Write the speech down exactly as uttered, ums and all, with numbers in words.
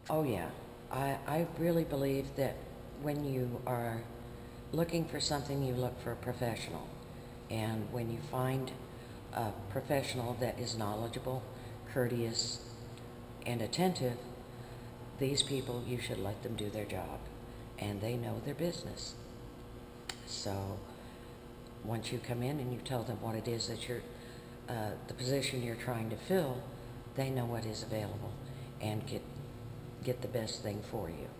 Oh, yeah. I, I really believe that when you are looking for something, you look for a professional. And when you find a professional that is knowledgeable, courteous, and attentive, these people, you should let them do their job. And they know their business. So once you come in and you tell them what it is that you're, uh, the position you're trying to fill, they know what is available and get, get the best thing for you.